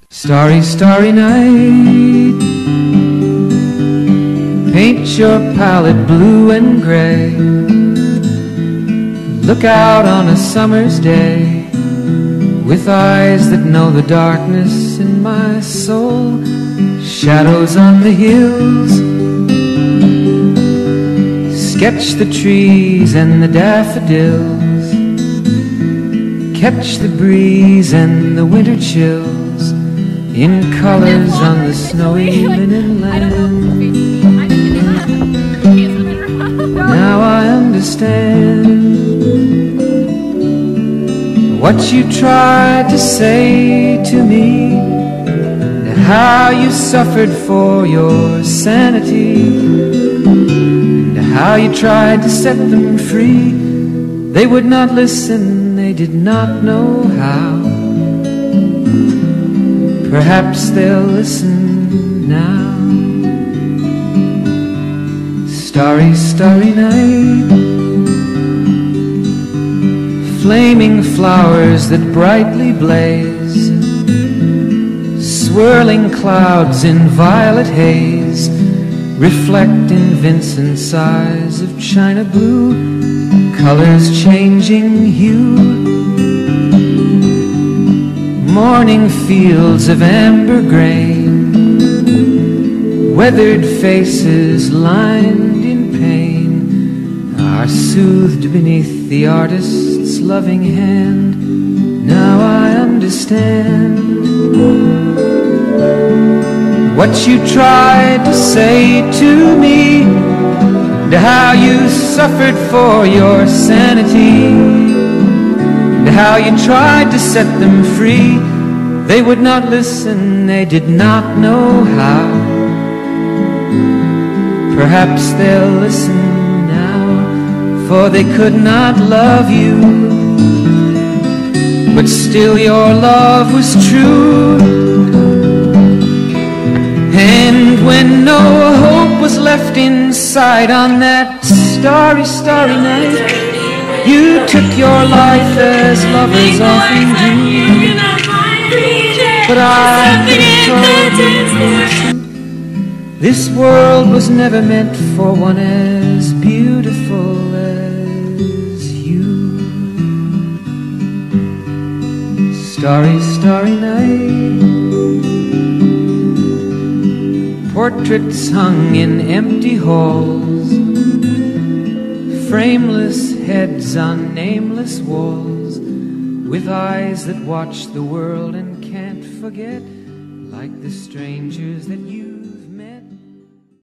Starry, starry night, paint your palette blue and gray. Look out on a summer's day with eyes that know the darkness in my soul. Shadows on the hills, sketch the trees and the daffodils, catch the breeze and the winter chills in colors on the snowy linen land. Now I understand what you tried to say to me, and how you suffered for your sanity, and how you tried to set them free. They would not listen, they did not know how. Perhaps they'll listen now. Starry, starry night, flaming flowers that brightly blaze, swirling clouds in violet haze, reflect in Vincent's eyes of china blue, colors changing hue. Morning fields of amber grain, weathered faces lined in pain, are soothed beneath the artist's loving hand. Now I understand what you tried to say to me, and how you suffered for your sanity, and how you tried to set them free. They would not listen, they did not know how. Perhaps they'll listen now, for they could not love you, but still your love was true. And when no hope was left inside on that starry, starry night, you took your life as lovers often do. But I told you, this world was never meant for one as beautiful as you. Starry, starry night, portraits hung in empty halls, frameless heads on nameless walls, with eyes that watch the world and can't forget, like the strangers that you